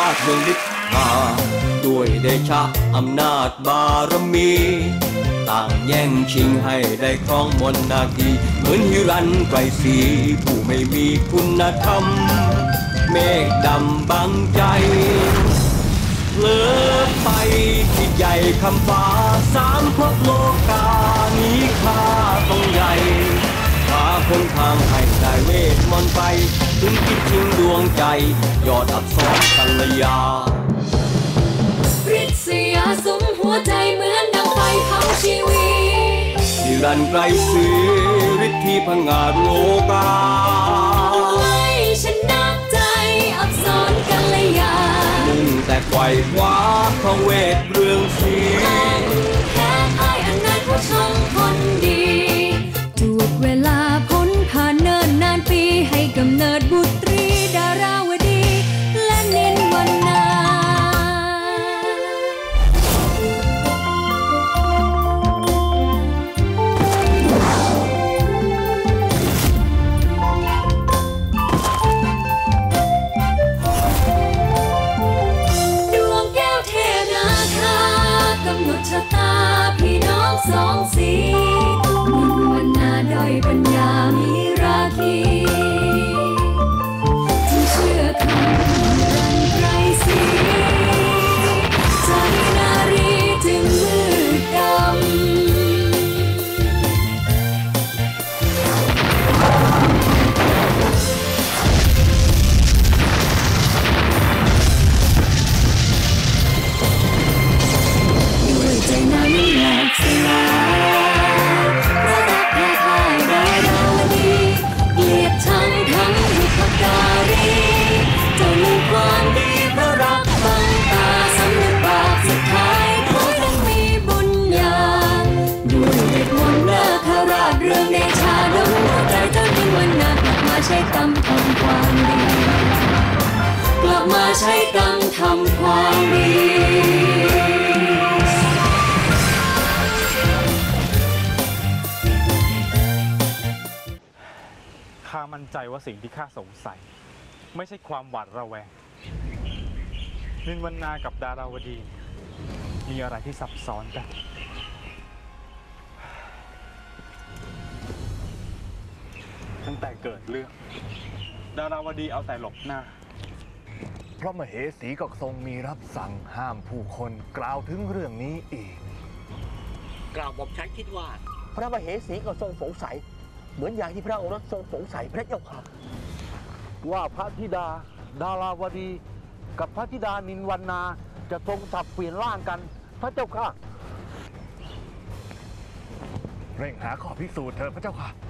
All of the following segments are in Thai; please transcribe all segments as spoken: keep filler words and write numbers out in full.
เมืองฤทธาด้วยเดชะอำนาจบารมีต่างแย่งชิงให้ได้ครองมนนาทีเหมือนฮิรัญไกรศรีผู้ไม่มีคุณธรรมเมฆดำบังใจเลิกไปที่ใหญ่คำฟ้าสามภพโลกานี้ข้าต้องใหญ่พาคนทางให้ได้เวทมนต์ไปถึงคิดชิงดวงใจยอดอักษรกัลยาฤทธิ์สยาสุมหัวใจเหมือนดังไฟเผาชีวิตฮิรัญไกรศรีฤทธิ์ที่ผงาดโลกาไม่ชนะใจอักษรกัลยามุ่งแต่ไขว่คว้าพระเวทเรืองสีแค่ไอ้อนันต์ผู้ชมคนดีจูบเวลาพ้นผ่านเนิ่นนานปีให้กำเนิดบุตรีดาราวดีและนินวรรณาชะตาพี่น้องสองสีนินวรรณาด้อยปัญญามีราคีจึงเชื่อคำรันไกรศรีใจนารีจึงมืดดำใจนั้นแหลกสลายเพราะรักแพ้พ่ายดาราวดีเกลียดชังทั้งบุพการีจนความดีเพราะรักบังตาสำนึกบาปสุดท้ายเขาต้องมีบุญญาด้วยเวทมนต์นาคราชเรื่องเดชาดลหัวใจเจ้านินวรรณากลับมาใช้กรรมทำความดีกลับมาใช้กรรมทำความดีข้ามั่นใจว่าสิ่งที่ข้าสงสัยไม่ใช่ความหวาดระแวงนินวรรณากับดาราวดีมีอะไรที่ซับซ้อนกันตั้งแต่เกิดเรื่องดาราวดีเอาแต่หลบหน้าพระมเหสีก็ทรงมีรับสั่งห้ามผู้คนกล่าวถึงเรื่องนี้อีกกล่าวบอกฉันคิดว่าพระมเหสีก็ทรงสงสัยเหมือนอย่างที่พระองค์ทรงสงสัยพระเจ้าค่ะว่าพระธิดาดาราวดีกับพระธิดานินวรรณาจะทรงสับเปลี่ยนร่างกันพระเจ้าค่ะเร่งหาข้อพิสูจน์เถิดพระเจ้าค่ะ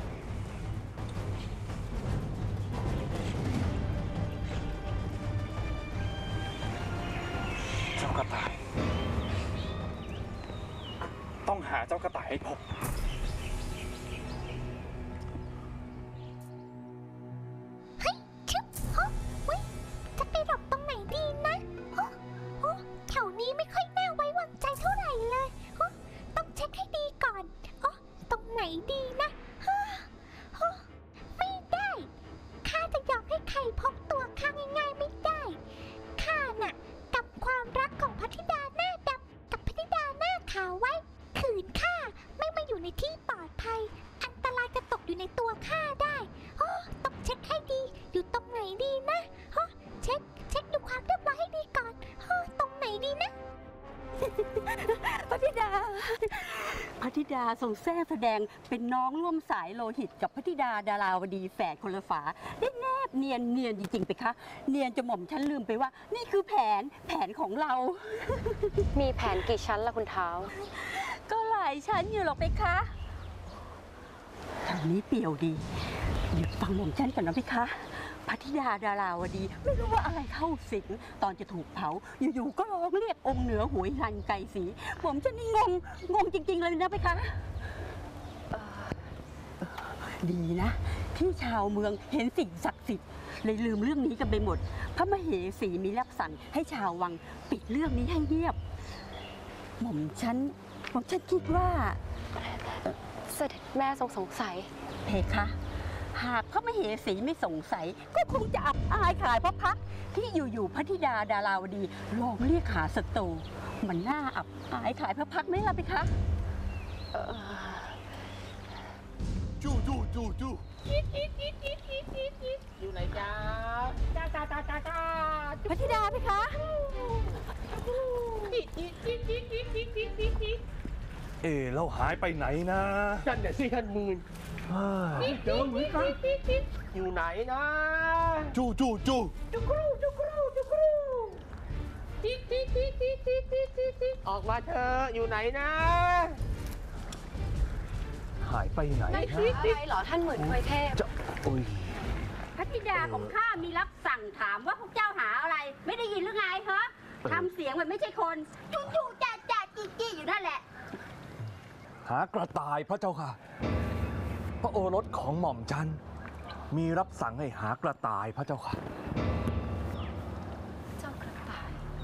เจ้ากระต่ายต้องหาเจ้ากระต่ายให้พบทรงแท้แสดงเป็นน้องร่วมสายโลหิตกับพระธิดาดาราวดีแฝดคนละฝาได้แนบเนียนเนียนจริงๆไปคะเนียนจนหม่อมฉันลืมไปว่านี่คือแผนแผนของเรามีแผนกี่ชั้นล่ะคุณเท้าก็หลายชั้นอยู่หรอกไปคะทางนี้เปี่ยวดีหยุดฟังหม่อมฉันก่อนนะไปคะพระธิดาดาราวดีไม่รู้ว่าอะไรเข้าสิงตอนจะถูกเผาอยู่ๆก็ร้องเรียกองค์เหนือหวยรันไกรศรีผมจะนี่งงงงจริงๆเลยนะไปคะดีนะที่ชาวเมืองเห็นสิ่งศักดิ์สิทธิ์เลยลืมเรื่องนี้กันไปหมดพระมเหสีมีรับสั่งให้ชาววังปิดเรื่องนี้ให้เงียบหม่อมฉันหม่อมฉันคิดว่าเสด็จแม่ทรงสงสัยเพคะหากพระมเหสีไม่สงสัยก็คงจะอับอายขายพระพักที่อยู่ๆพระธิดาดาราวดีลองเรียกหาศัตรูมันน่าอับอายขายพระพักไหมล่ะเพคะจู้จู้จู้จู้อยู่ไหนจ้าจ้าจ้าจ้าจ้าจ้าพระธิดาเพคะเอ๋เราหายไปไหนนะท่านเดี๋ยวสิท่านมืนเฮ้ยเจอเหมือนกันอยู่ไหนนะจู้จู้จู้จุกรูจุกรูจุกรูออกมาเธออยู่ไหนนะหายไปไหนนั่นนะคืออะไรเหรอท่านหมื่นถวยเทพจะโอ้ยพระธิดาของข้ามีรับสั่งถามว่าพวกเจ้าหาอะไร ไม่ได้ยินหรือไงฮะทำเสียงมันไม่ใช่คนจู่จู่จ่าจ่าจี้จี้อยู่นั่นแหละหากระต่ายพระเจ้าค่ะ พระโอรสของหม่อมฉันมีรับสั่งให้หากระต่ายพระเจ้าค่ะเจ้ากระต่าย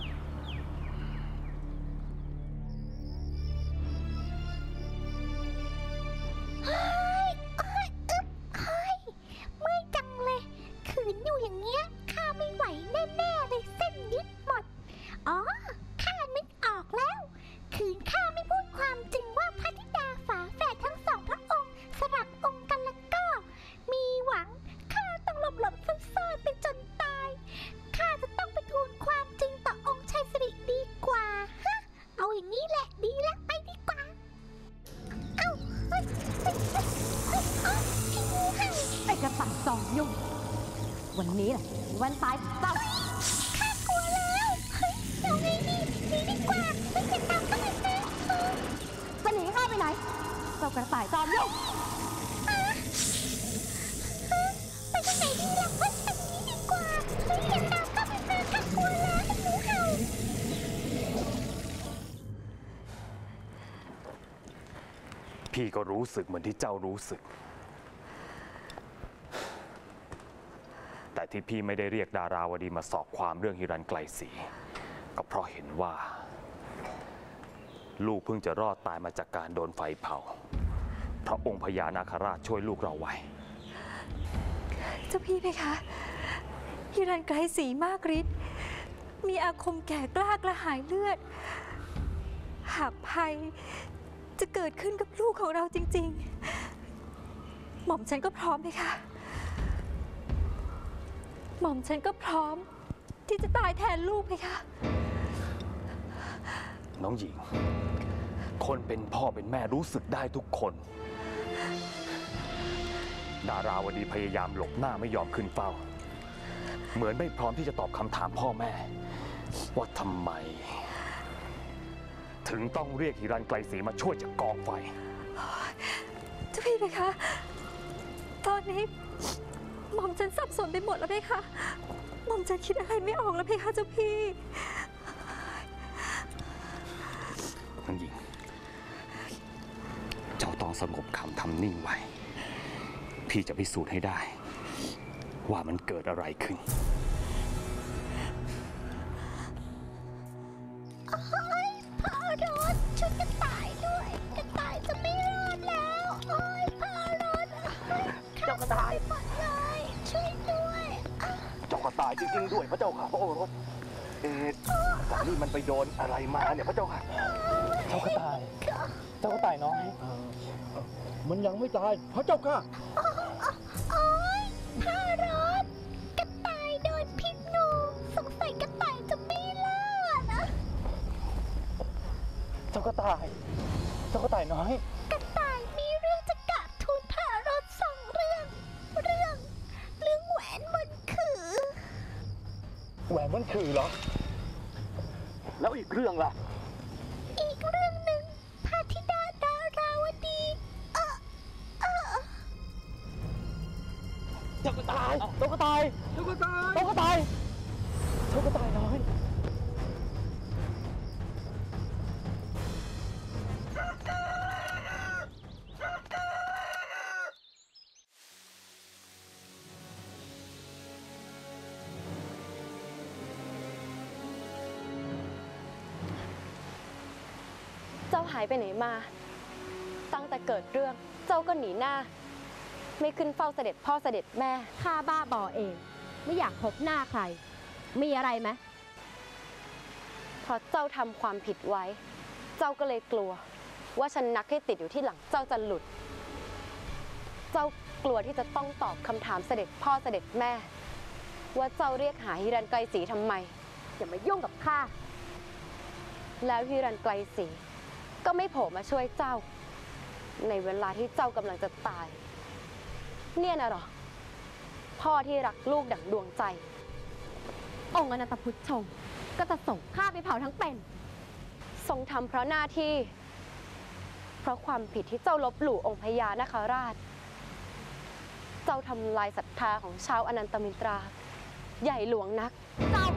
เฮ้ยเอ้ยอึ๊บเฮ้ยเมื่อยจังเลยขืนอยู่อย่างเงี้ยข้าไม่ไหวแน่ๆเลยเส้นยึดหมดอ๋อข้านึกออกแล้วขืนข้าไม่พูดความจริงว่าพระธิดาฝาแฝดทั้งสองพระองค์สลับองค์กันแล้วก็มีหวังข้าต้องหลบหลบซ่อนๆไปจนตายข้าจะต้องไปทูลความจริงต่อองค์ชัยสิริดีกว่าฮะเอาอย่างนี้แหละดีแล้วไปดีกว่าเอ้าเฮ้ยเฮ้ยเฮ้ยเฮ้ยเอ้าไอ้งูเห่าไอ้กระต่ายซองยุ่งวันนี้แหละวันตายเจ้าข้ากลัวแล้วเฮ้ยเอาไงดีหนีดีกว่าไม่เห็นตามก็ไม่เจอเออจะหนีข้าไปไหนเจ้ากระต่ายซองยุ่งอ่ะเออไปทางไหนดีล่ะเฮ้ยทางนี้ดีกว่าไม่เห็นตามก็ไม่เจอข้ากลัวแล้วไอ้งูเห่าพี่ก็รู้สึกเหมือนที่เจ้ารู้สึก แต่ที่พี่ไม่ได้เรียกดาราวดีมาสอบความเรื่องฮิรัญไกรศรีก็เพราะเห็นว่า ลูกเพิ่งจะรอดตายมาจากการโดนไฟเผาเพราะองค์พญานาคราชช่วยลูกเราไว้เจ้าพี่เพคะฮิรัญไกรศรีมากฤทธิ์มีอาคมแก่กล้ากระหายเลือด หากภัยจะเกิดขึ้นกับลูกของเราจริงๆ หม่อมฉันก็พร้อมเพคะหม่อมฉันก็พร้อมที่จะตายแทนลูกเพคะน้องหญิง คนเป็นพ่อเป็นแม่รู้สึกได้ทุกคน ดาราวดีพยายามหลบหน้าไม่ยอมขึ้นเฝ้า เหมือนไม่พร้อมที่จะตอบคำถามพ่อแม่ ว่าทำไม ถึงต้องเรียกฮิรัญไกรศรีมาช่วยจากกองไฟเจ้าพี่เพคะ ตอนนี้หม่อมฉันสับสนไปหมดแล้วเพคะ หม่อมฉันคิดอะไรไม่ออกแล้วเพคะเจ้าพี่น้องหญิง เจ้าต้องสงบคำทำนิ่งไว้ พี่จะพิสูจน์ให้ได้ ว่ามันเกิดอะไรขึ้นเฮ้ยพ่อรถช่วยกระต่ายด้วยกระต่ายจะไม่รอดแล้วโอ้ยพ่อรถเฮ้ยเจ้ากระต่ายหมดเลยช่วยด้วยอ่ะเจ้ากระต่ายจริงๆด้วยพระเจ้าค่ะพระโอรสเอ๊ะแต่นี่มันไปโดนอะไรมาเนี่ยพระเจ้าค่ะเจ้ากระต่าย เจ้ากระต่ายน้อยมันยังไม่ตายพระเจ้าค่ะโอ้ยพ่อรถกระต่ายโดนพิษงูสงสัยกระต่ายจะไม่รอดนะเจ้ากระต่าย เจ้ากระต่ายน้อยกระต่ายมีเรื่องจะกราบทูลพ่อรถสองเรื่อง เรื่อง เรื่องแหวนบนขือแหวนมันคือเหรอ แล้วอีกเรื่องล่ะอีกเรื่องหนึ่งพระธิดาดาราวดีเออเออเจ้ากระต่าย เจ้ากระต่าย เจ้ากระต่าย เจ้ากระต่าย เจ้ากระต่ายน้อยเจ้าหายไปไหนมา ตั้งแต่เกิดเรื่องเจ้าก็หนีหน้าไม่ขึ้นเฝ้าเสด็จพ่อเสด็จแม่ข้าบ้าบอเองไม่อยากพบหน้าใครมีอะไรไหมเพราะเจ้าทำความผิดไว้เจ้าก็เลยกลัวว่าฉันนักให้ติดอยู่ที่หลังเจ้าจะหลุดเจ้ากลัวที่จะต้องตอบคำถามเสด็จพ่อเสด็จแม่ว่าเจ้าเรียกหาฮิรันไกรศรีทำไมอย่ามายุ่งกับข้าแล้วฮิรันไกรศรีก็ไม่โผล่มาช่วยเจ้าในเวลาที่เจ้ากำลังจะตายเนี่ยนะหรอพ่อที่รักลูกดั่งดวงใจองค์อนันตพุทธชงก็จะส่งข้าไปเผาทั้งเป็นทรงทำเพราะหน้าที่เพราะความผิดที่เจ้าลบหลู่องค์พญานาคราชเจ้าทำลายศรัทธาของชาวอนันตมิตราใหญ่หลวงนักเจ้า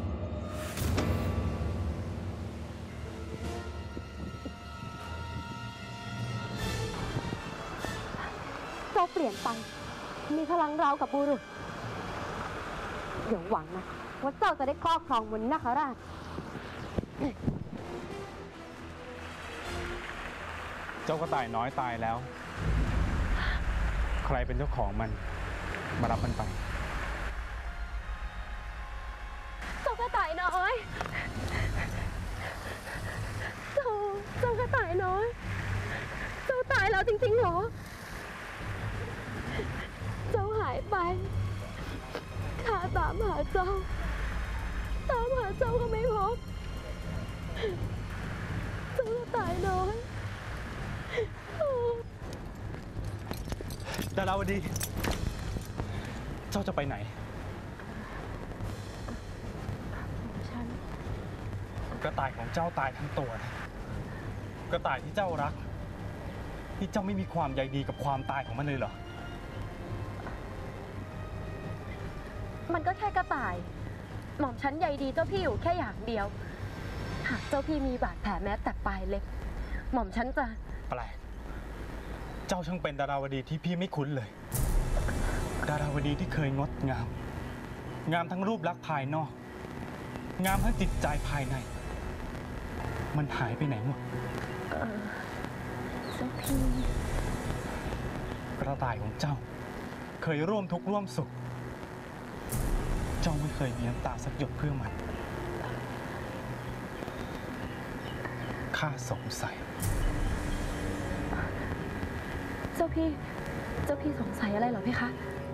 เจ้าเปลี่ยนไปมีพลังราวกับบุรุษเดี๋ยวหวังนะว่าเจ้าจะได้ครอบครองมนต์นาคราชเจ้ากระต่ายน้อยตายแล้ว ใครเป็นเจ้าของมันมารับมันไปเจ้ากระต่ายน้อยเจ้าเจ้ากระต่ายน้อยเจ้าตายแล้วจริงๆเหรอเจ้าหายไปข้าตามหาเจ้าตามหาเจ้าก็ไม่พบเจ้ากระต่ายน้อยดาราวดีเจ้าจะไปไหนฉันกระต่ายของเจ้าตายทั้งตัวนะกระต่ายที่เจ้ารักที่เจ้าไม่มีความใยดีกับความตายของมันเลยเหรอมันก็แค่กระต่ายหม่อมฉันใยดีเจ้าพี่อยู่แค่อย่างเดียวหากเจ้าพี่มีบาดแผลแม้แต่ปลายเล็บหม่อมฉันจะแปลกเจ้าช่างเป็นดาราวดีที่พี่ไม่คุ้นเลยดาราวดีที่เคยงดงามงามทั้งรูปลักษณ์ภายนอกงามทั้งจิตใจภายในมันหายไปไหนหมดเจ้าพี่กระต่ายของเจ้าเคยร่วมทุกข์ร่วมสุขเจ้าไม่เคยมีน้ำตาสักหยดเพื่อมันข้าสงสัยเจ้าพี่เจ้าพี่สงสัยอะไรเหรอพี่คะ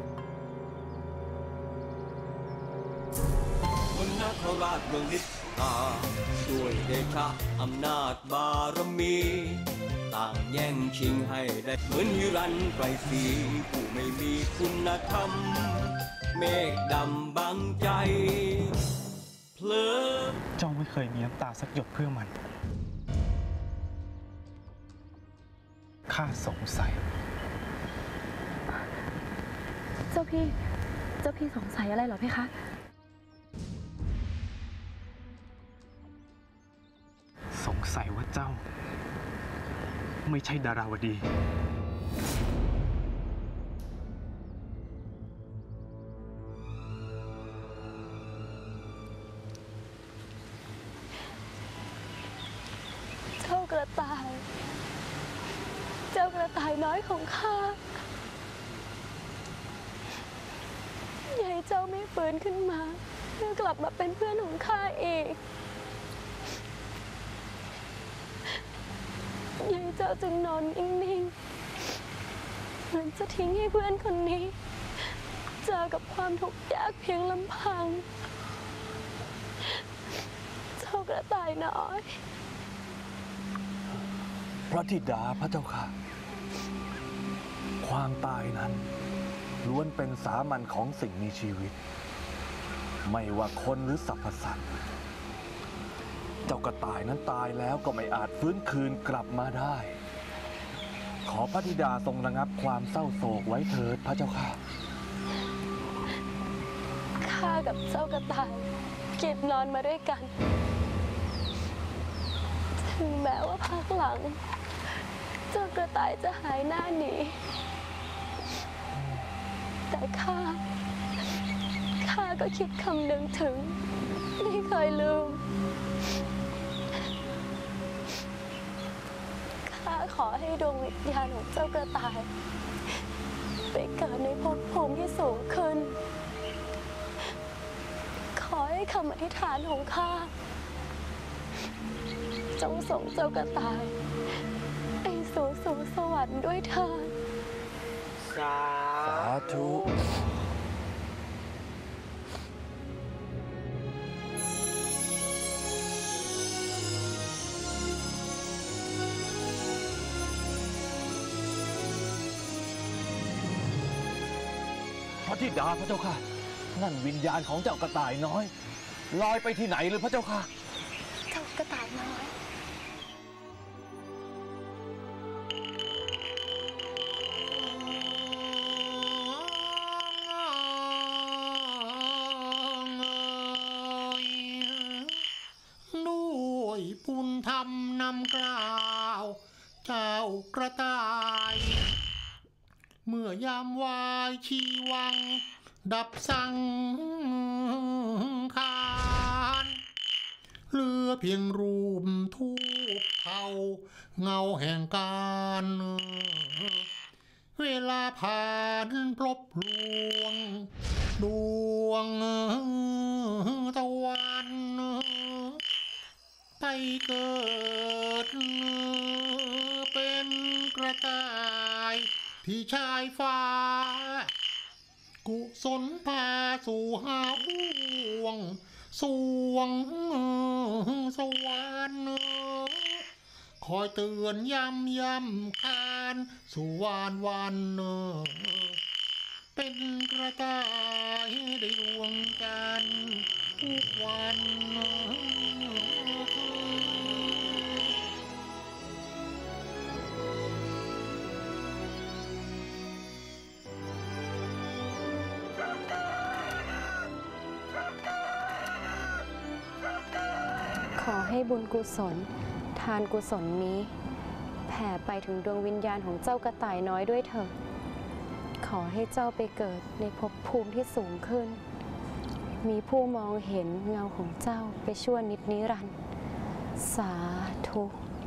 มนต์นาคราชเมืองลิศตาด้วยเดชะอำนาจบารมีต่างแย่งชิงให้ได้เหมือนฮิรันไกรศรีผู้ไม่มีคุณธรรมเมฆดำบังใจเพลิดเจ้าไม่เคยมีน้ำตาสักหยดเพื่อมันข้าสงสัยเจ้าพี่เจ้าพี่สงสัยอะไรเหรอพี่คะสงสัยว่าเจ้าไม่ใช่ดาราวดีเจ้ากระต่ายเจ้ากระต่ายน้อยของข้าอย่าให้เจ้าไม่ฟื้นขึ้นมาเพื่อกลับมาเป็นเพื่อนของข้าอีกอย่าให้เจ้าจึงนอนนิ่งๆเหมือนจะทิ้งให้เพื่อนคนนี้เจอกับความทุกข์ยากเพียงลำพังเจ้ากระต่ายน้อยพระธิดาพระเจ้าค่ะความตายนั้นล้วนเป็นสามัญของสิ่งมีชีวิตไม่ว่าคนหรือสรรพสัตว์เจ้ากระต่ายนั้นตายแล้วก็ไม่อาจฟื้นคืนกลับมาได้ขอพระธิดาทรงระงับความเศร้าโศกไว้เถิดพระเจ้าค่ะข้ากับเจ้ากระต่ายกินนอนมาด้วยกันถึงแม้ว่าพักหลังเจ้ากระต่ายจะหายหน้าหนีแต่ข้าข้าก็คิดคำนึงถึงไม่เคยลืมข้าขอให้ดวงวิญญาณของเจ้ากระต่ายไปเกิดในภพภูมิที่สูงขึ้นขอให้คำอธิษฐานของข้าจงส่งเจ้ากระต่ายไปสู่สวงสวรรค์ด้วยเถิดสาธุพระธิดาพระเจ้าค่ะนั่นวิญญาณของเจ้ากระต่ายน้อยลอยไปที่ไหนเลยพระเจ้าค่ะเจ้ากระต่ายน้อยด้วยบุญธรรมนำกล่าวเจ้ากระต่ายเมื่อยามวายชีวังดับสังขารเหลือเพียงรูปทูปเทาเงาแห่งการเวลาผ่านพลบลวงดวงตะวันไปเกิดเป็นกระต่ายที่ชายฟ้ากุศลพาสู่หาห่วงสวงสวรรค์คอยเตือนย้ำย้ำคานสู่วานวันเป็นกระต่ายได้ดวงจันทร์ทุกวันขอให้บุญกุศลทานกุศลนี้แผ่ไปถึงดวงวิญญาณของเจ้ากระต่ายน้อยด้วยเถิดขอให้เจ้าไปเกิดในภพภูมิที่สูงขึ้นมีผู้มองเห็นเงาของเจ้าไปชั่วนิดนิรันดร์สาธุ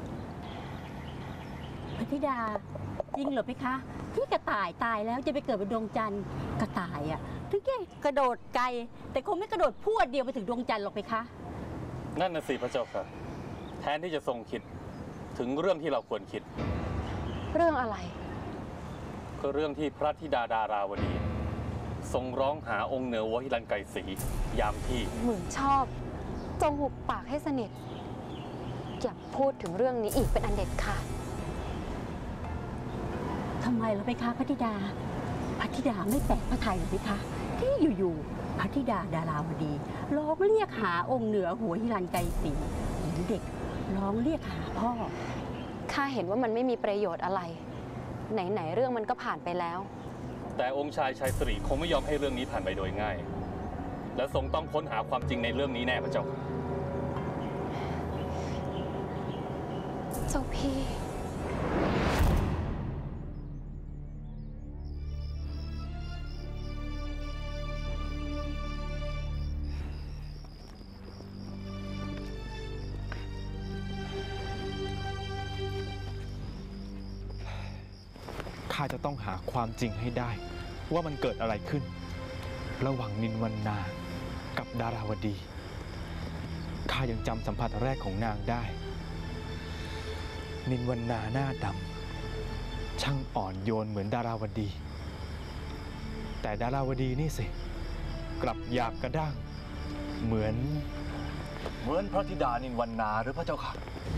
พระธิดาจริงเหรอเพคะที่กระต่ายตายแล้วจะไปเกิดเป็นดวงจันทร์กระต่ายอ่ะถึงแค่กระโดดไกลแต่คงไม่กระโดดพรวดเดียวไปถึงดวงจันทร์หรอกเพคะนั่นน่ะสิพระเจ้าค่ะแทนที่จะทรงคิดถึงเรื่องที่เราควรคิดเรื่องอะไรก็เรื่องที่พระธิดาดาราวดีทรงร้องหาองค์เหนือวหิรันไกรศรียามที่เหมือนชอบจงหุบปากให้สนิทอย่าพูดถึงเรื่องนี้อีกเป็นอันเด็ดขาดทำไมล่ะเพคะพระธิดาพระธิดาไม่แปลกพระทัยหรือเพคะที่อยู่ๆพระธิดาดาราวดีร้องเรียกหาองค์เหนือหัวหิรันไกรศรีเหมือนเด็กร้องเรียกหาพ่อข้าเห็นว่ามันไม่มีประโยชน์อะไรไหนๆเรื่องมันก็ผ่านไปแล้วแต่องค์ชายชัยสิริคงไม่ยอมให้เรื่องนี้ผ่านไปโดยง่ายและทรงต้องค้นหาความจริงในเรื่องนี้แน่พระเจ้าเจ้าพี่ข้าจะต้องหาความจริงให้ได้ว่ามันเกิดอะไรขึ้นระหว่างนินวรรณากับดาราวดีข้ายังจำสัมผัสแรกของนางได้นินวรรณาหน้าดำช่างอ่อนโยนเหมือนดาราวดีแต่ดาราวดีนี่สิกลับหยาบกระด้างเหมือนเหมือนพระธิดานินวรรณาหรือพระเจ้าค่ะ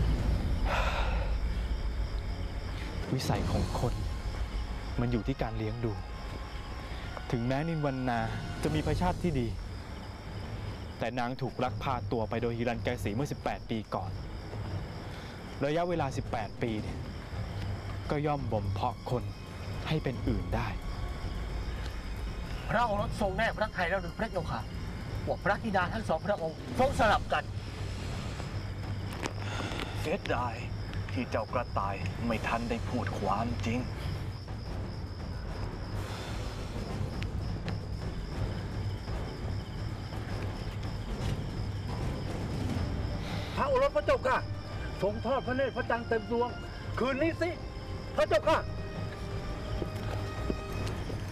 วิสัยของคนมันอยู่ที่การเลี้ยงดูถึงแม้นินวรรณาจะมีพระชาติที่ดีแต่นางถูกลักพาตัวไปโดยหิรันไกรศรีเมื่อสิบแปดปีก่อนระยะเวลาสิบแปดปีเนี่ยก็ย่อมบ่มเพาะคนให้เป็นอื่นได้พระองค์ทรงแน่พระทัยแล้วหรือพระเจ้าค่ะว่าพระธิดาทั้งสองพระองค์ทรงสลับกันเสียดายที่เจ้ากระต่ายไม่ทันได้พูดความจริงพระโอรสพระเจ้าค่ะทรงทอดพระเนตรพระจันทร์เต็มดวงคืนนี้สิพระเจ้าค่ะ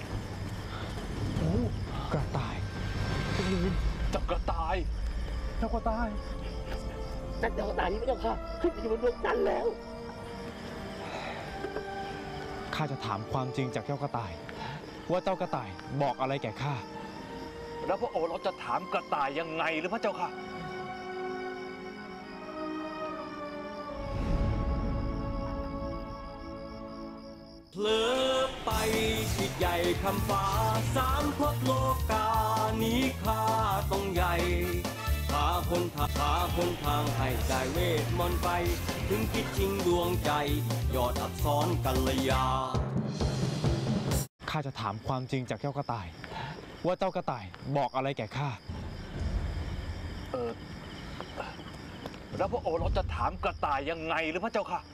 เจ้ากระต่ายนั่นเจ้ากระต่ายนี่ไม่ต้องค่ะขึ้นไปอยู่บนดวงจันทร์แล้วข้าจะถามความจริงจากเจ้ากระต่าย ว่าเจ้ากระต่ายบอกอะไรแก่ข้าแล้วพระโอรสจะถามกระต่ายยังไงหรือพระเจ้าค่ะเผลอไปคิดใหญ่คำฟ้าสามภพโลกานี้ข้าต้องใหญ่หาคนทางหาคนทางให้ได้เวทมนต์ไปถึงคิดชิงดวงใจยอดอักษรกัลยาข้าจะถามความจริงจากเจ้ากระต่าย ว่าเจ้ากระต่ายบอกอะไรแก่ข้าเออแล้วพระโอรสจะถามกระต่ายยังไงหรือพระเจ้าค่ะ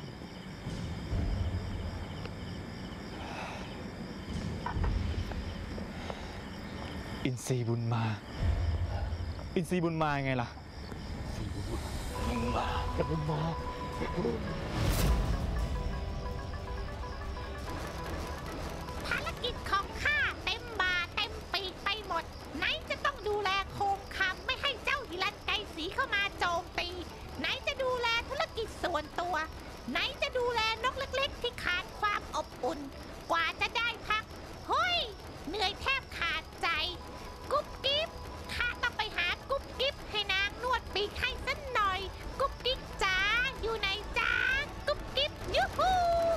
อินทรีบุญมาอินทรีบุญมาไงล่ะบุญมาจะบุญมาภารกิจของข้าเต็มบ่าเต็มปีกไปหมดไหนจะต้องดูแลโคมคำไม่ให้เจ้าหิรันไกรศรีเข้ามาโจมตีไหนจะดูแลธุรกิจส่วนตัวไหนจะดูแลนกเล็กๆที่ขาดความอบอุ่นกว่าจะได้พักเฮ้ยเหนื่อยแทบขาดใจกุ๊บกิ๊บข้าต้องไปหากุ๊บกิ๊บให้นางนวดปีกให้สักหน่อยกุ๊บกิ๊บจ๋าอยู่ไหนจ๋ากุ๊บกิ๊บยูฮู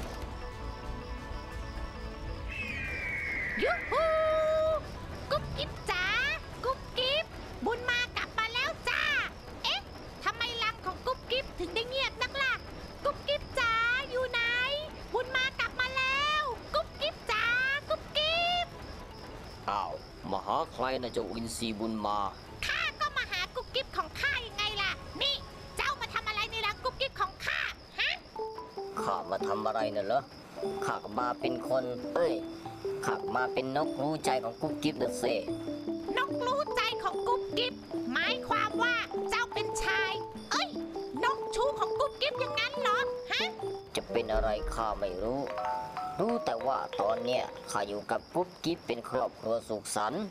ยูฮูกุ๊บกิ๊บจ๋ากุ๊บกิ๊บบุญมากลับมาแล้วจ้าเอ๊ะทำไมรังของกุ๊บกิ๊บถึงได้เงียบนักล่ะกุ๊บกิ๊บจ๋าอยู่ไหนบุญมากลับมาแล้วกุ๊บกิ๊บจ๋ากุ๊บกิ๊บอ้าวมาหาใครนะเจ้าอินทรีบุญมาข้าก็มาหากุ๊บกิ๊บของข้ายังไงล่ะนี่เจ้ามาทำอะไรในรังกุ๊บกิ๊บของข้าฮะข้ามาทำอะไรน่ะเหรอข้าก็มาเป็นคนเอ้ยข้ามาเป็นนกรู้ใจของกุ๊บกิ๊บนะเซนกรู้ใจของกุ๊บกิ๊บหมายความว่าเจ้าเป็นชายเอ้ยนกชูของกุ๊บกิ๊บอย่างนั้นเหรอฮะจะเป็นอะไรข้าไม่รู้รู้แต่ว่าตอนเนี้ยข้าอยู่กับกุ๊บกิ๊บเป็นครอบครัวสุขสันต์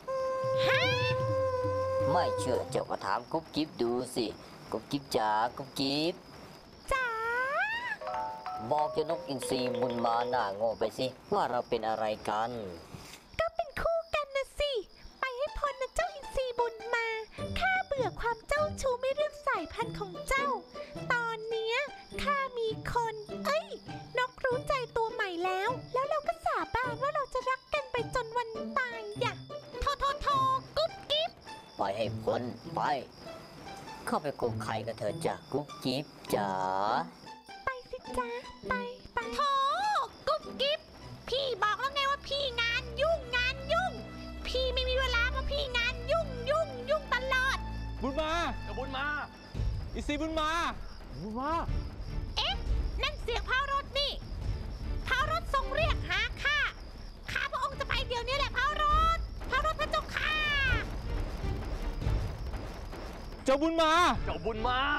ไม่เชื่อเจ้าก็ถามกุ๊บกิ๊บดูสิกุ๊บกิ๊บจ๋ากุ๊บกิ๊บจ๋าบอกเจ้านกอินทรีบุญมาหน้าโง่ไปสิว่าเราเป็นอะไรกันก็เป็นคู่กันนะสิไปให้พ้นนะเจ้าอินทรีบุญมาข้าเบื่อความเจ้าชู้ไม่เลือกสายพันธุ์ของเจ้าตอนเนี้ยข้ามีคนเอ้ยนกรู้ใจตัวใหม่แล้วแล้วเราก็สาบานว่าเราจะรักกันไปจนวันตายอย่าโทโทโทกุ๊บกิ๊บไปให้พ้นไปเข้าไปกุ๊บใครกันเถอะจ้ะกุ๊บกิ๊บจ๋าไปสิจ้าไปไปโธ่กุ๊บกิ๊บพี่บอกแล้วไงว่าพี่งานยุ่งงานยุ่งพี่ไม่มีเวลาเพราะพี่งานยุ่งยุ่งยุ่งตลอดบุญมาจะบุญมาอินทรีบุญมาบุญมาเอ๊ะนั่นเสียงพระรถนี่พระรถทรงเรียกหาข้าข้าพระองค์จะไปเดี๋ยวนี้แหละพระรถพระรถพระเจ้าข้าเจ้าบุญมาเจ้าบุญมา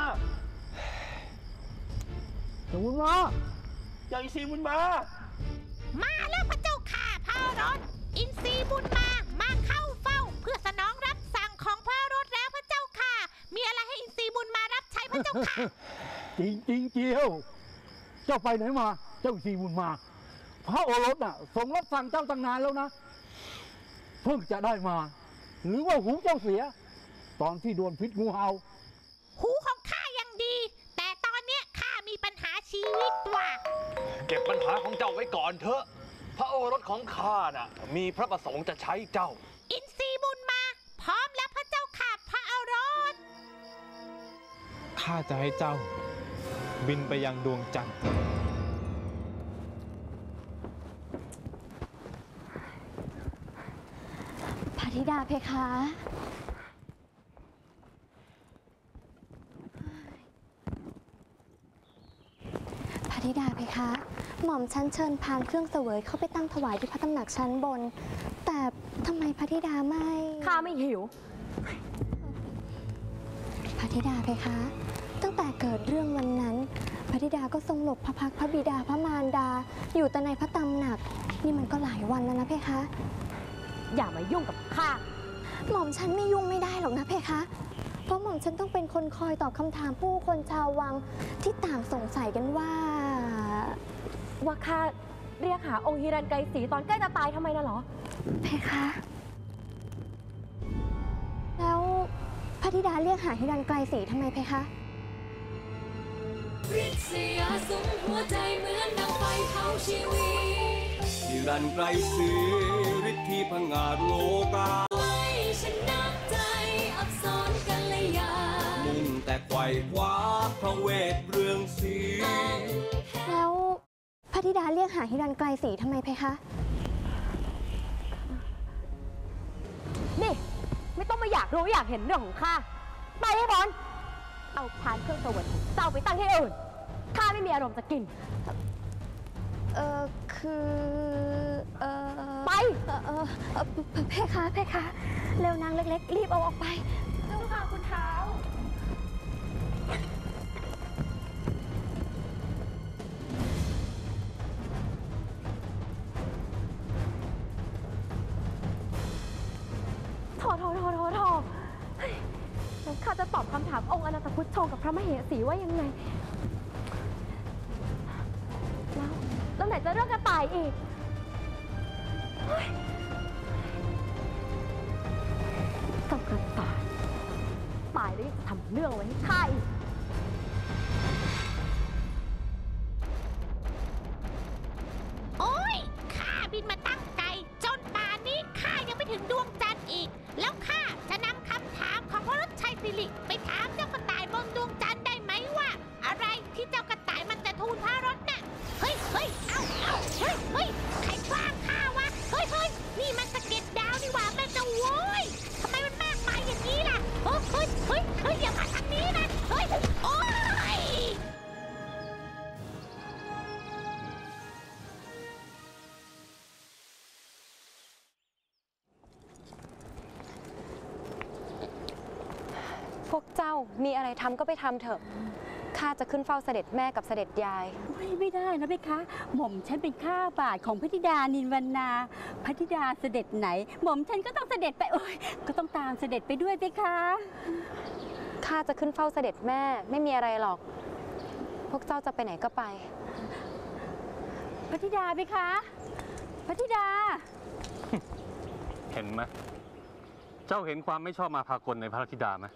เจ้าบุญมาเจ้าอินทรีบุญมามาแล้วพระเจ้าข้าพระรถอินทรีบุญมามาเข้าเฝ้าเพื่อสนองรับสั่งของพระรถแล้วพระเจ้าข้ามีอะไรให้อินทรีบุญมารับใช้พระเจ้าข้าจริงจริงเจียวเจ้าไปไหนมาเจ้าอินทรีบุญมาพระโอรสน่ะทรงรับสั่งเจ้าตั้งนานแล้วนะเพิ่งจะได้มาหรือว่าหูเจ้าเสียตอนที่โดนพิษงูเห่าหูของข้ายังดีแต่ตอนเนี้ยข้ามีปัญหาชีวิตว่ะเก็บปัญหาของเจ้าไว้ก่อนเถอะพระโอรสของข้าน่ะมีพระประสงค์จะใช้เจ้าอินทรีบุญมาพร้อมแล้วพระเจ้าข้าพระโอรสข้าจะให้เจ้าบินไปยังดวงจันทร์พระธิดาเพคะพระธิดาเพคะหม่อมชั้นเชิญพานเครื่องเสวยเข้าไปตั้งถวายที่พระตำหนักชั้นบนแต่ทำไมพระธิดาไม่ข้าไม่หิวพระธิดาเพคะตั้งแต่เกิดเรื่องวันนั้นพระธิดาก็ทรงหลบพระพักพระบิดาพระมารดาอยู่แต่ในพระตำหนักนี่มันก็หลายวันแล้วนะเพคะอย่ามายุ่งกับข้าหม่อมฉันไม่ยุ่งไม่ได้หรอกนะเพคะเพราะหม่อมฉันต้องเป็นคนคอยตอบคำถามผู้คนชาววังที่ต่างสงสัยกันว่าว่าข้าเรียกหาองค์ฮิรัญไกรศรีตอนใกล้จะตายทำไมน่ะหรอเพคะแล้วพระธิดาเรียกหาฮิรัญไกรศรีทำไมเพคะริษยาสุมหัวใจเหมือนดังไฟเผาชีวิตฮิรัญไกรศรีฤทธิพังอาจโลกาไม่ชนะใจอับสรกัลยามุ่งแต่ไขว่คว้าพระเวทเรืองสีแล้วพระธิดาเรียกหาฮิรัญไกรศรีทำไมเพคะนี่ไม่ต้องมาอยากรู้อยากเห็นเรื่องของข้าไปให้พ้นเอาพานเครื่องเสวยของเจ้าไปตั้งที่อื่นข้าไม่มีอารมณ์จะกินเออคือเออไปเออเออเพคะเพคะเร็วนางเล็กๆรีบเอาออกไปเจ้าค่ะคุณเท้าโถโถโถโถโถข้าจะตอบคำถามองค์อนันตพุทธโชกับพระมเหสีว่ายังไงแล้วแล้วไหนจะเรื่องกระต่ายอีกต้องกระต่ายตายแล้วยังจะทำเรื่องไว้ให้ข้าอีกโอ้ยข้าบินมาตั้งไกลจนป่านนี้ข้ายังไม่ถึงดวงจันทร์อีกแล้วข้าจะนำคำถามของวรชัยสิริไปถามเจ้ากระต่ายบนดวงจันทร์ได้ไหมว่าอะไรที่เจ้ากระต่ายมันจะทูลพระรถน่ะเฮ้ยเฮ้ยเอาเอาเฮ้ยเฮ้ยใครคว้างข้าวะเฮ้ยเฮ้ยนี่มันสะเก็ดดาวนี่หว่าแม่จะโว้ยทำไมมันมากมายอย่างนี้ล่ะเฮ้ยเฮ้ยเฮ้ยเฮ้ยอย่ามาทางนี้นะเฮ้ยโอ้ยพวกเจ้ามีอะไรทำก็ไปทำเถอะข้าจะขึ้นเฝ้าเสด็จแม่กับเสด็จยายไม่ไม่ได้นะเพคะหม่อมฉันเป็นข้าบาทของพระธิดานินวรรณาพระธิดาเสด็จไหนหม่อมฉันก็ต้องเสด็จไปโอ้ยก็ต้องตามเสด็จไปด้วยเพคะข้าจะขึ้นเฝ้าเสด็จแม่ไม่มีอะไรหรอกพวกเจ้าจะไปไหนก็ไปพระธิดาเพคะพระธิดาเห็นไหมเจ้าเห็นความไม่ชอบมาพากลในพระธิดาไหม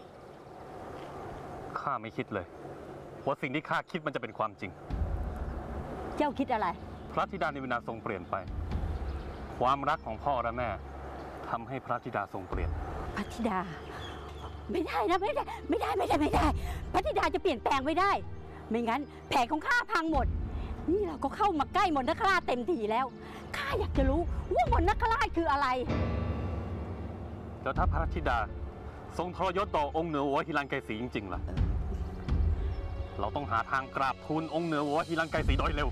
ข้าไม่คิดเลยว่าสิ่งที่ข้าคิดมันจะเป็นความจริงเจ้าคิดอะไรพระธิดานิวินาทรงเปลี่ยนไปความรักของพ่อและแม่ทำให้พระธิดาทรงเปลี่ยนพระธิดาไม่ได้นะไม่ได้ไม่ได้ไม่ได้ไม่ได้พระธิดาจะเปลี่ยนแปลงไม่ได้ไม่งั้นแผนของข้าพังหมดนี่เราก็เข้ามาใกล้มนต์นคราชเต็มทีแล้วข้าอยากจะรู้ว่ามนต์นคราชคืออะไรแล้วถ้าพระธิดาทรงทรยศต่อองค์เหนือหัวฮิรัญไกรศรีจริงๆล่ะเราต้องหาทางกราบทูลองค์เหนือหัวฮิรัญไกรศรีโดยเร็ว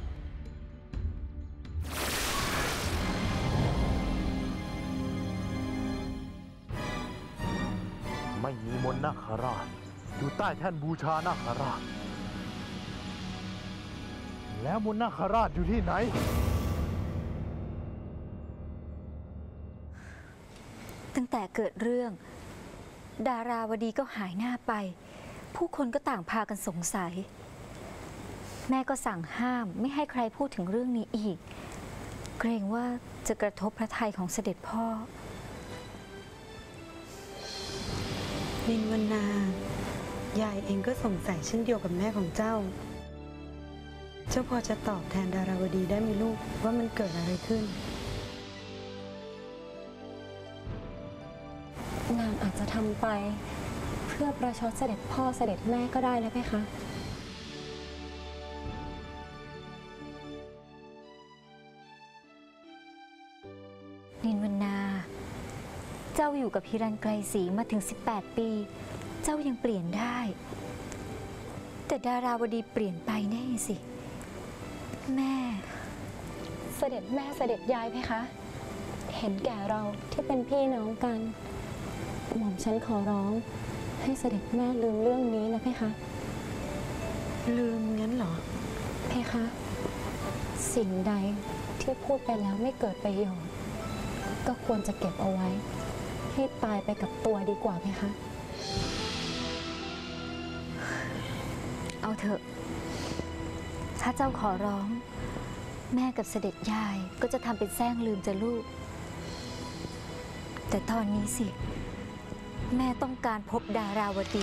ไม่มีมนต์นาคราชอยู่ใต้แท่นบูชานาคราชแล้วมนต์นาคราชอยู่ที่ไหนตั้งแต่เกิดเรื่องดาราวดีก็หายหน้าไปผู้คนก็ต่างพากันสงสัยแม่ก็สั่งห้ามไม่ให้ใครพูดถึงเรื่องนี้อีกเกรงว่าจะกระทบพระทัยของเสด็จพ่อนินวรรณายายเองก็สงสัยเช่นเดียวกับแม่ของเจ้าเจ้าพอจะตอบแทนดาราวดีได้ไหมลูกว่ามันเกิดอะไรขึ้นนางอาจจะทำไปเพื่อประชดเสด็จพ่อเสด็จแม่ก็ได้นะเพคะนินวรรณาเจ้าอยู่กับฮิรัญไกรศรีมาถึงสิบแปดปีเจ้ายังเปลี่ยนได้แต่ดาราวดีเปลี่ยนไปแน่สิแม่เสด็จแม่เสด็จยายเพคะเห็นแก่เราที่เป็นพี่น้องกันหม่อมฉันขอร้องให้เสด็จแม่ลืมเรื่องนี้นะเพคะลืมงั้นเหรอเพคะสิ่งใดที่พูดไปแล้วไม่เกิดประโยชน์ก็ควรจะเก็บเอาไว้ให้ตายไปกับตัวดีกว่าเพคะเอาเถอะถ้าเจ้าขอร้องแม่กับเสด็จยายก็จะทำเป็นแซงลืมจะลูกแต่ตอนนี้สิแม่ต้องการพบดาราวดี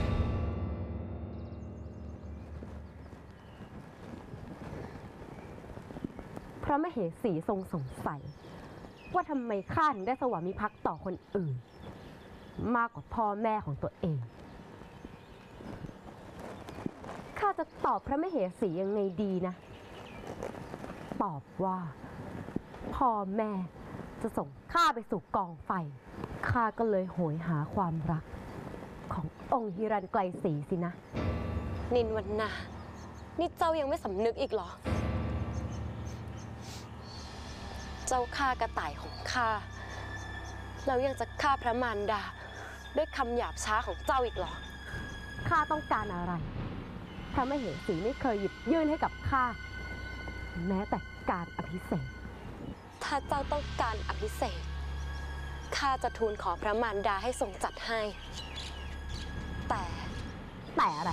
พระมเหสีทรงสงสัยว่าทำไมข้าถึงได้สวามิภักดิ์ต่อคนอื่นมากกว่าพ่อแม่ของตัวเองข้าจะตอบพระมเหสียังไงดีนะตอบว่าพ่อแม่จะส่งข้าไปสู่กองไฟข้าก็เลยโหยหาความรักขององค์ฮิรัญไกรศรีสินะนินวรรณานี่เจ้ายังไม่สำนึกอีกเหรอเจ้าฆ่ากระต่ายของข้าแล้วยังจะฆ่าพระมารดาด้วยคำหยาบช้าของเจ้าอีกเหรอข้าต้องการอะไรพระมเหสีไม่เคยหยิบยื่นให้กับข้าแม้แต่การอภิเษกถ้าเจ้าต้องการอภิเษกข้าจะทูลขอพระมารดาให้ทรงจัดให้แต่แต่อะไร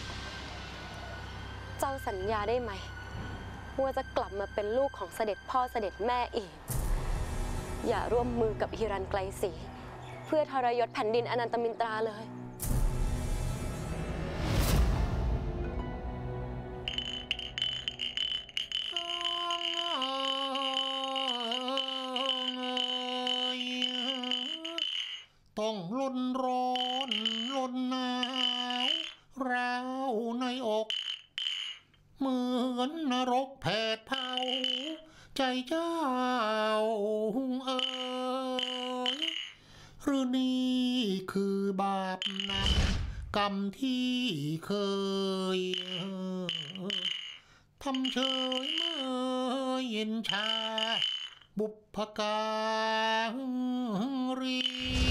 เจ้าสัญญาได้ไหมว่าจะกลับมาเป็นลูกของเสด็จพ่อเสด็จแม่อีกอย่าร่วมมือกับฮิรัญไกรศรีเพื่อทรยศแผ่นดินอนันตมินตราเลยต้องลนร้อนลนหนาวร้าวในอกเหมือนนรกแผดเผาใจเจ้าเอ๋ยหรือนี่คือบาปนำกรรมที่เคยทำเฉยเมื่อเย็นชาบุพการี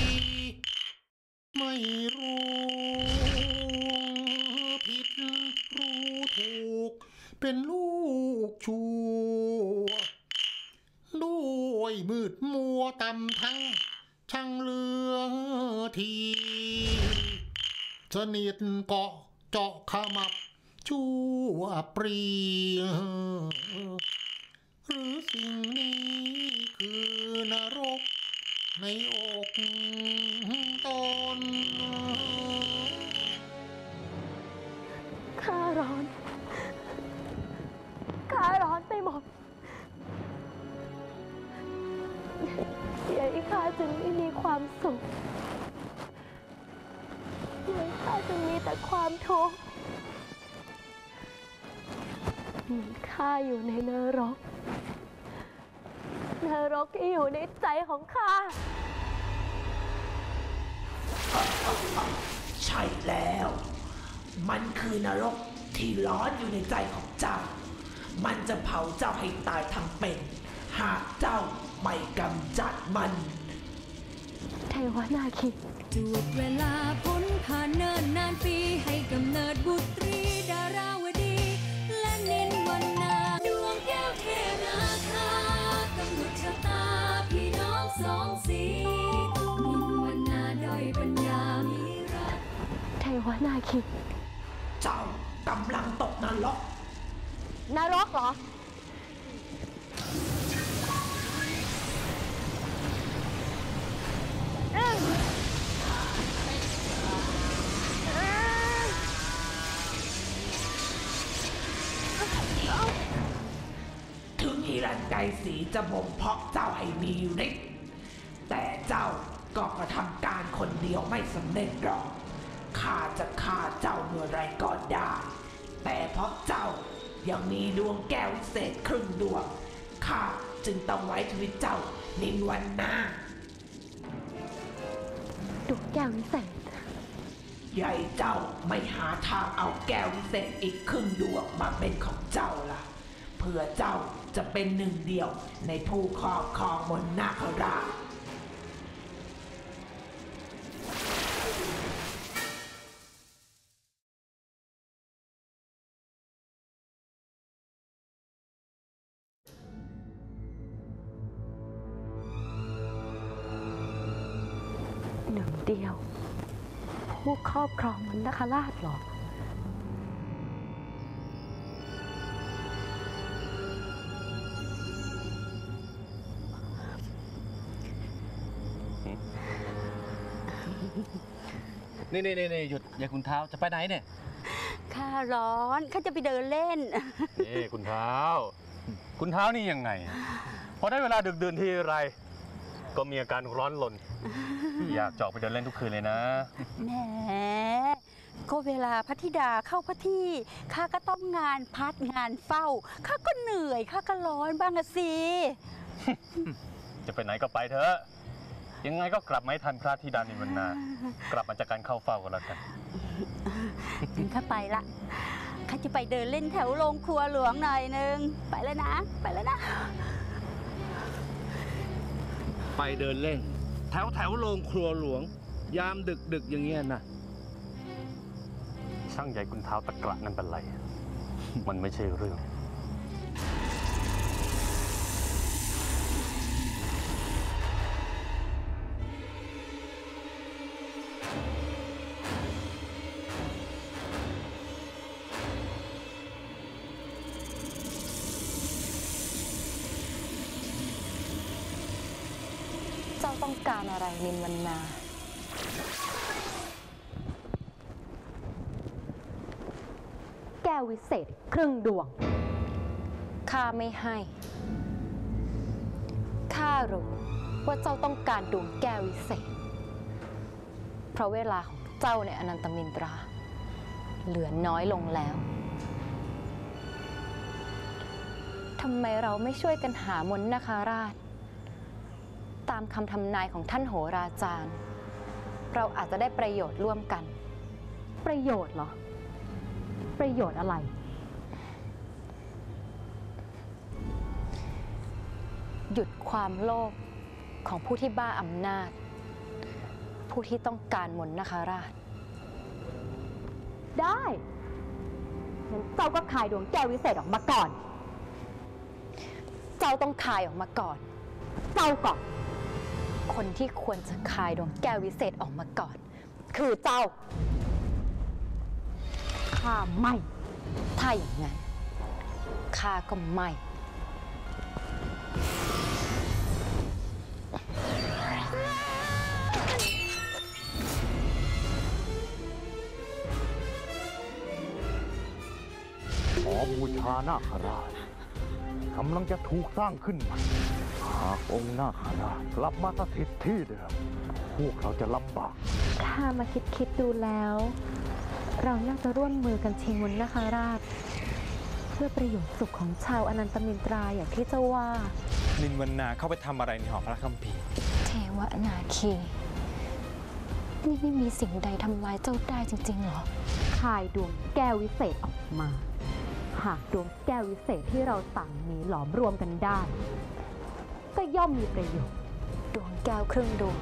ไม่รู้ผิดรู้ถูกเป็นลูกชั่วด้วยมืดมัวต่ำทั้งช่างเลืองทีสนิทเกาะเจาะขมับชั่วปรีหรือสิ่งนี้คือนรกในอกตนข้าร้อนข้าร้อนไปหมดเดี๋ยวข้าจึงไม่มีความสุขเดี๋ยวข้าจึงมีแต่ความทุกข์ข้าอยู่ในนรกนรกที่อยู่ในใจของข้าใช่แล้วมันคือนรกที่ร้อนอยู่ในใจของเจ้ามันจะเผาเจ้าให้ตายทั้งเป็นหากเจ้าไม่กำจัดมันเทวนาคิจูบเวลาพ้นผ่านเนิ่นนานปีให้กำเนิดบุตรีดาราวดีและนินวรรณาดวงแก้วเทนาคากำหนดชะตาพี่น้องสองสีนินวรรณาด้อยปัญญามีรักเทวนาคิเจ้ากำลังตกนรกนรกเหรอถึงฮิรัญไกรศรีจะบ่มเพาะเจ้าให้มีฤทธิ์แต่เจ้าก็กระทำการคนเดียวไม่สำเร็จหรอกข้าจะฆ่าเจ้าเมื่อไรก็ได้แต่เพราะเจ้ายังมีดวงแก้ววิเศษครึ่งดวงข้าจึงต้องไว้ชีวิตเจ้านินวรรณาดวงแก้ววิเศษใหญ่เจ้าไม่หาทางเอาแก้ววิเศษอีกครึ่งดวงมาเป็นของเจ้าล่ะเพื่อเจ้าจะเป็นหนึ่งเดียวในผู้ครอบครองมนต์นาคราชหนึ่งเดียวผู้ครอบครองมนต์นาคราชหรอนี่นี่นี่หยุดอย่าคุณเท้าจะไปไหนเนี่ยข้าร้อนข้าจะไปเดินเล่นนี่คุณเท้า คุณเท้านี่ยังไง พอได้เวลาดึกดื่นทีไร ก็มีอาการร้อนรน อยากจะออกไปเดินเล่นทุกคืนเลยนะแหมก็เวลาพระธิดาเข้าพระที่ข้าก็ต้องงานพัดงานเฝ้าข้าก็เหนื่อยข้าก็ร้อนบ้างอะสิจะไปไหนก็ไปเถอะ ยังไงก็กลับมาให้ทันพระธิดานิวันนา กลับมาจากการเข้าเฝ้ากันแล้วกันถึงข้าไปละข้าจะไปเดินเล่นแถวโรงครัวหลวงหน่อยนึงไปแล้วนะไปแล้วนะไปเดินเล่น แถวแถวโรงครัวหลวง ยามดึกดึกอย่างเงี้ยนะช่างใหญ่คุณเท้าตะกระนั่นเป็นไร มันไม่ใช่เรื่องเจ้าต้องการอะไรนินวรรณาแก้ววิเศษครึ่งดวงข้าไม่ให้ข้ารู้ว่าเจ้าต้องการดวงแก้ววิเศษเพราะเวลาของเจ้าในอนันตมินตราเหลือน้อยลงแล้วทำไมเราไม่ช่วยกันหามนต์นาคราชตามคำทำนายของท่านโหราจารย์เราอาจจะได้ประโยชน์ร่วมกันประโยชน์เหรอประโยชน์อะไรหยุดความโลภของผู้ที่บ้าอำนาจผู้ที่ต้องการมนต์นาคราชได้งั้นเจ้าก็คายดวงแก้ววิเศษออกมาก่อนเจ้าต้องคายออกมาก่อนเจ้าก่อนคนที่ควรจะคายดวงแก้ววิเศษออกมาก่อนคือเจ้าข้าไม่ถ้าอย่างนั้นข้าก็ไม่หอบูชานาคราชกำลังจะถูกสร้างขึ้นใหม่หากองค์นาคราชกลับมาสถิตที่เดิมพวกเราจะลำบากข้ามาคิดคิดดูแล้วเราน่าจะร่วมมือกันชิงมนต์นาคราชเพื่อประโยชน์สุขของชาวอนันตมินตราอย่างที่เจ้าว่านินวรรณาเข้าไปทำอะไรในหอพระคัมภีร์เทวนาคีนี่ไม่มีสิ่งใดทำลายเจ้าได้จริงๆหรอคายดวงแก้ววิเศษออกมาหากดวงแก้ววิเศษที่เราต่างมีหลอมรวมกันได้ก็ย่อมมีประโยชน์ดวงแก้วครึ่งดวง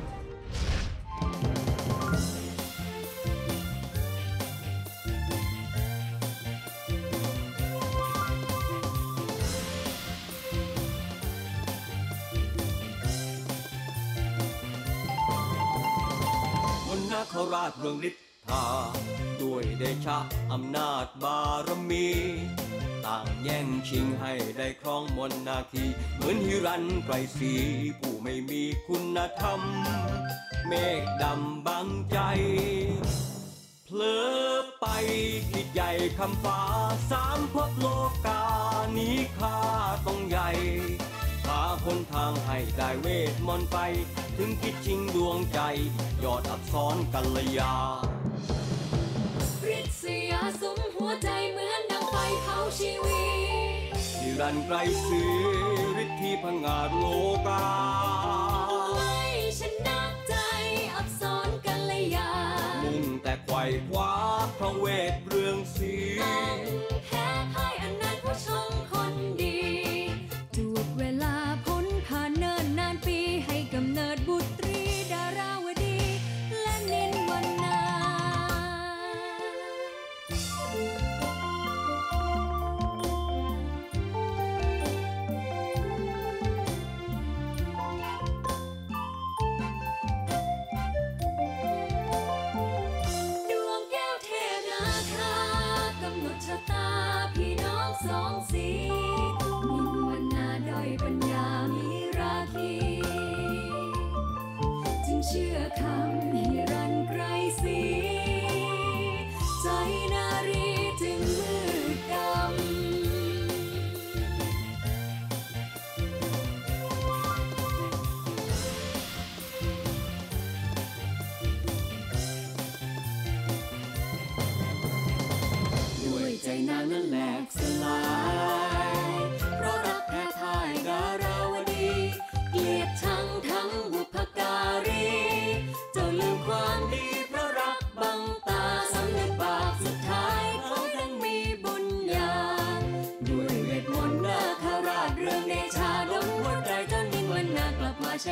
มนต์นาคราชเรืองฤทธาด้วยเดชะอำนาจบารมี ต่างแย่งชิงให้ได้ครองมนต์นาคีเหมือนฮิรัญไกรศรีผู้ไม่มีคุณธรรม เมฆดำบังใจเผลอไปคิดใหญ่คำฟ้าสามภพโลกานี้ข้าต้องใหญ่หาหนทางให้ได้เวทมนต์ไปถึงคิดชิงดวงใจยอดอักษรกัลยาริษยาสุมหัวใจเหมือนดังไฟเผาชีวิตฮิรัญไกรศรีฤทธิพงาดโลกาไม่ชนะใจอักษรกัลยามุ่งแต่ไขว่คว้าพระเวทเรืองสีแพ้พ่ายอันนั้นผู้ชมคนดีจวบเวลาพ้นผ่านเนิ่นนานปีให้กำเนิดบุตรีดาราวดีและนินวรรณาสองสีนินวรรณาด้อยปัญญามีราคีจึงเชื่อคำฮิรัญไกร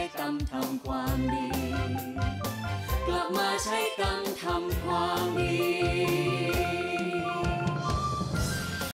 กรรมทำความดีกลับมาใช้กรรมทำความดี